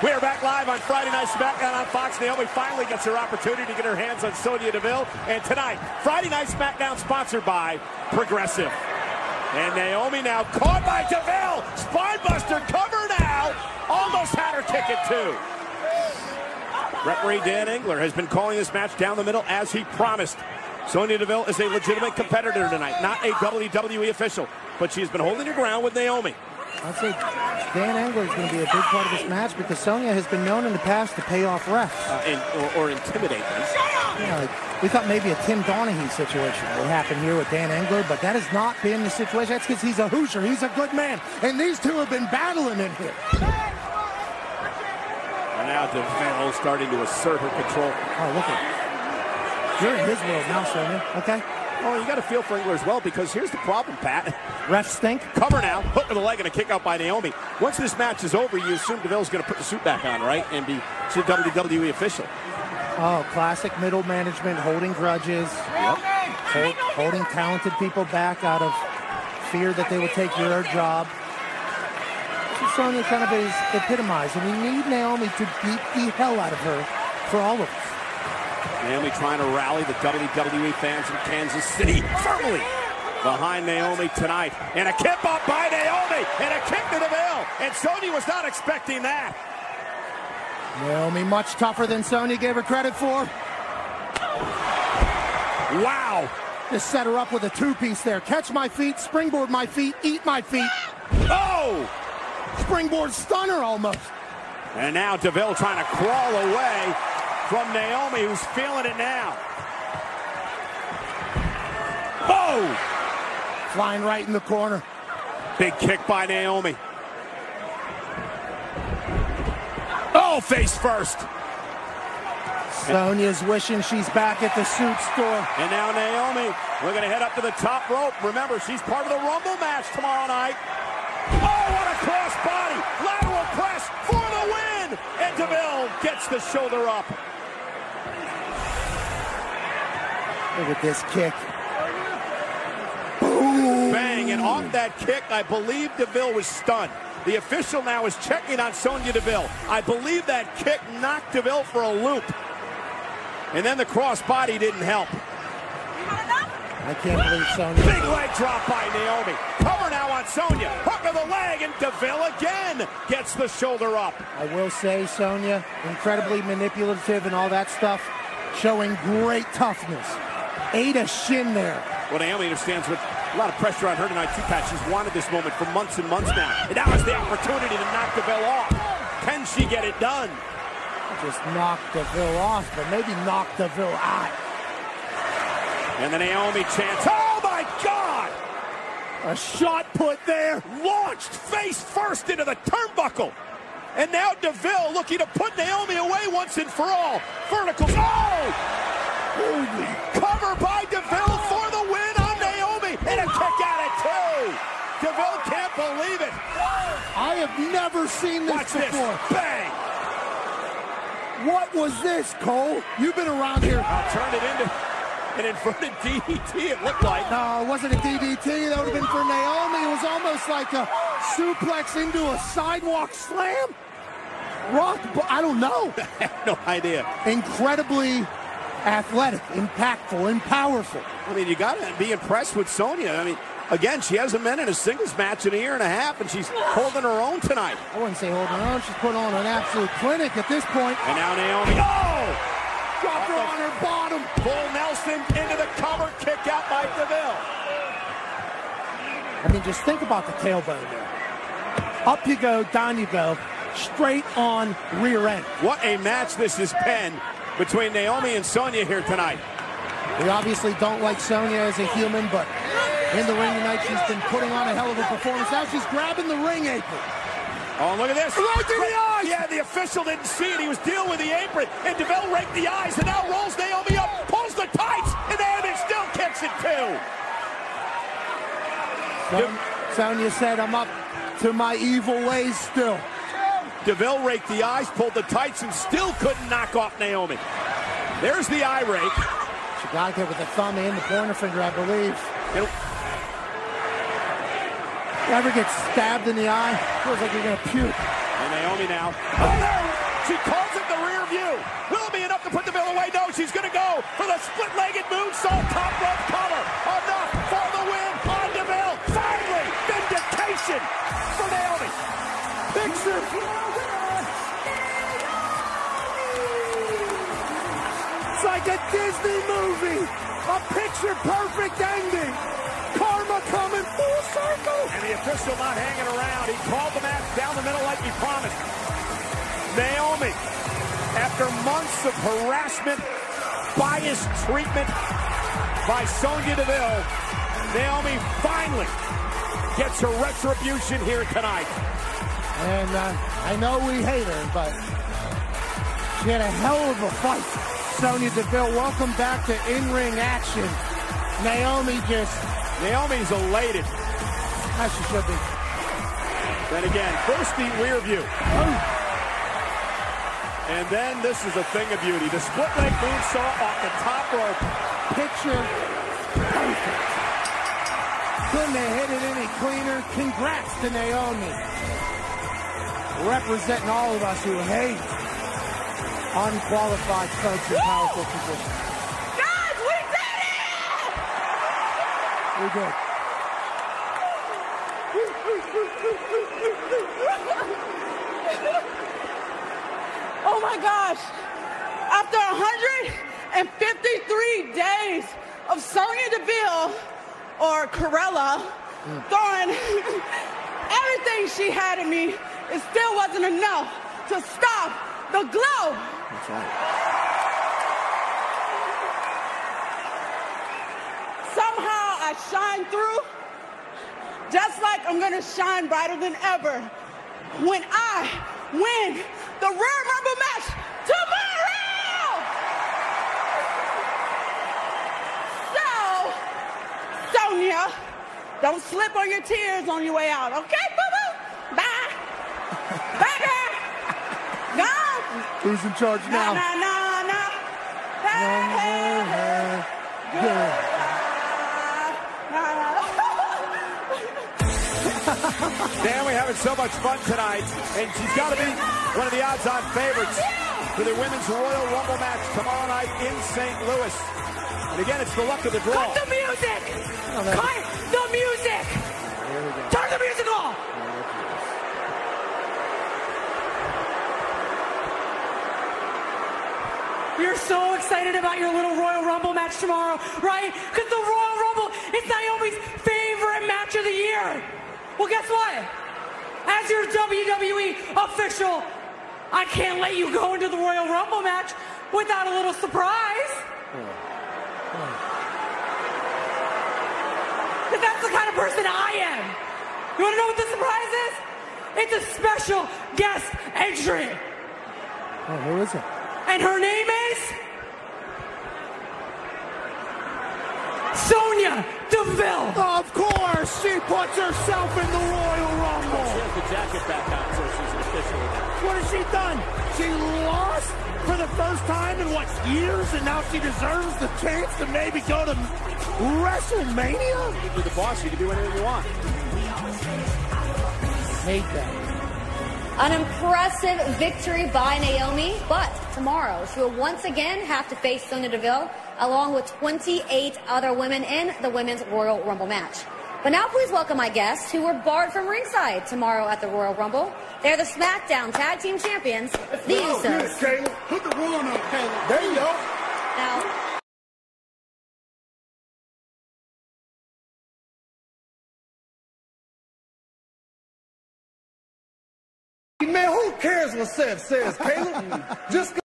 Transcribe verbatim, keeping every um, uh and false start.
We are back live on Friday Night SmackDown on Fox. Naomi finally gets her opportunity to get her hands on Sonya Deville. And tonight, Friday Night SmackDown sponsored by Progressive. And Naomi now caught by Deville. Spinebuster cover now. Almost had her kick it too. Referee Dan Engler has been calling this match down the middle as he promised. Sonya Deville is a legitimate competitor tonight, not a W W E official. But she's been holding her ground with Naomi. I'd say Dan Engler is going to be a big part of this match because Sonya has been known in the past to pay off refs. Uh, and, or, or intimidate them. You know, we thought maybe a Tim Donahue situation would happen here with Dan Engler, but that has not been the situation. That's because he's a Hoosier. He's a good man. And these two have been battling in here. And now Deville starting to assert her control. Oh, look at You're in his world now, Sonya. Okay? Oh, you got to feel for Engler as well, because here's the problem, Pat. Refs stink. Cover now, hook with the leg and a kick out by Naomi. Once this match is over, you assume Deville's going to put the suit back on, right? And be a W W E official. Oh, classic middle management, holding grudges. Yep. Hold, holding talented people back out of fear that they would take your job. So Sonya kind of is epitomized, and we need Naomi to beat the hell out of her for all of us. Naomi trying to rally the W W E fans in Kansas City firmly behind Naomi tonight. And a kick up by Naomi and a kick to Deville. And Sonya was not expecting that. Naomi much tougher than Sonya gave her credit for. Wow. Just set her up with a two-piece there. Catch my feet, springboard my feet, eat my feet. Oh! Springboard stunner almost. And now Deville trying to crawl away from Naomi, who's feeling it now. Oh! Flying right in the corner. Big kick by Naomi. Oh, face first. Sonya's wishing she's back at the suit store. And now Naomi, we're going to head up to the top rope. Remember, she's part of the Rumble match tomorrow night. Oh, what a cross body. Lateral press for the win. And Deville gets the shoulder up. Look at this kick. Boom. Bang, and off that kick, I believe Deville was stunned. The official now is checking on Sonya Deville. I believe that kick knocked Deville for a loop. And then the cross body didn't help. I can't believe Sonya. Big leg drop by Naomi. Cover now on Sonya. Hook of the leg, and Deville again gets the shoulder up. I will say, Sonya, incredibly manipulative and all that stuff, showing great toughness. Ate a shin there. Well, Naomi understands with a lot of pressure on her tonight, too, Pat. She's wanted this moment for months and months now. And now is the opportunity to knock Deville off. Can she get it done? Just knock Deville off, but maybe knock Deville out. And the Naomi chants, oh my God! A shot put there. Launched face first into the turnbuckle. And now Deville looking to put Naomi away once and for all. Verticals, oh! Holy. Cover by Deville for the win on Naomi. And a kick out at two. Deville can't believe it. I have never seen this Watch before. This. Bang! What was this, Cole? You've been around here. I'll turn it into an inverted D D T, it looked like. No, it wasn't a D D T. That would have been for Naomi. It was almost like a suplex into a sidewalk slam. Rock, I don't know. I have no idea. Incredibly athletic, impactful, and powerful. I mean, you got to be impressed with Sonya. I mean, again, she hasn't been in a singles match in a year and a half, and she's holding her own tonight. I wouldn't say holding her own. She's putting on an absolute clinic at this point. And now Naomi, oh! Dropped her on her bottom. Bull Nelson into the cover, kick out by Deville. I mean, just think about the tailbone there. Up you go, down you go, straight on rear end. What a match this has been between Naomi and Sonya here tonight. We obviously don't like Sonya as a human, but in the ring tonight, she's been putting on a hell of a performance. Now she's grabbing the ring apron. Oh, look at this. Right to the eyes. Yeah, the official didn't see it. He was dealing with the apron, and Deville raked the eyes, and now rolls Naomi up, pulls the tights, and Naomi still kicks it too. Son Sonya said, I'm up to my evil ways still. Deville raked the eyes, pulled the tights, and still couldn't knock off Naomi. There's the eye rake. She got it with the thumb and the pointer finger, I believe. It'll Ever get stabbed in the eye? Feels like you're going to puke. And Naomi now. Oh, no! She calls it the rear view. Will it be enough to put the bell away? No, she's going to go for the split-legged moonsault top rope cover. Enough for the win on DeVille. Finally, vindication for Naomi. Picture. It's like a Disney movie. A picture-perfect ending. Karma coming full circle. And the official not hanging around. He called the match down the middle like he promised. Naomi, after months of harassment, biased treatment by Sonya Deville, Naomi finally gets her retribution here tonight. And uh, I know we hate her, but she had a hell of a fight. Sonya Deville, welcome back to in-ring action. Naomi just... Naomi's elated. As she should be. Then again, first the rear view. Oh. And then this is a thing of beauty. The split leg moonsault off the top rope. Picture perfect. Couldn't have hit it any cleaner. Congrats to Naomi. Representing all of us who hate unqualified folks in powerful positions. Guys, we did it! We did. Oh my gosh. After one hundred fifty-three days of Sonya Deville, or Corella, mm. throwing everything she had in me, it still wasn't enough to stop the glow. That's right. Somehow I shine through, just like I'm gonna shine brighter than ever when I win the Royal Rumble match tomorrow! So, Sonya, don't slip on your tears on your way out, okay, boo-boo? Bye! Bye, girl! No! Who's in charge now? No, no, no, no! Hey, hey, hey! Good. Naomi having so much fun tonight, and she's got to be one of the odds-on favorites for the Women's Royal Rumble match tomorrow night in Saint Louis. And again, it's the luck of the draw. Cut the music! Oh, Cut the music! Turn the music off! You're so excited about your little Royal Rumble match tomorrow, right? Because the Royal Rumble is Naomi's favorite match of the year. Well, guess what? As your W W E official, I can't let you go into the Royal Rumble match without a little surprise. Because that's the kind of person I am. You want to know what the surprise is? It's a special guest entry. Oh, who is it? And her name is Sonya Deville. Of course, she puts herself in the Royal Rumble. She has the jacket back on, so she's an official now. What has she done? She lost for the first time in what, years, and now she deserves the chance to maybe go to WrestleMania? You're the boss. You can do anything you want. Hate that. An impressive victory by Naomi, but tomorrow she will once again have to face Sonya Deville along with twenty-eight other women in the Women's Royal Rumble match. But now please welcome my guests who were barred from ringside tomorrow at the Royal Rumble. They're the SmackDown Tag Team Champions, the Usos. Yes, Kayla. Put the one up, Kayla. There you go. Now, Man, who cares what Seth says, Caleb? Just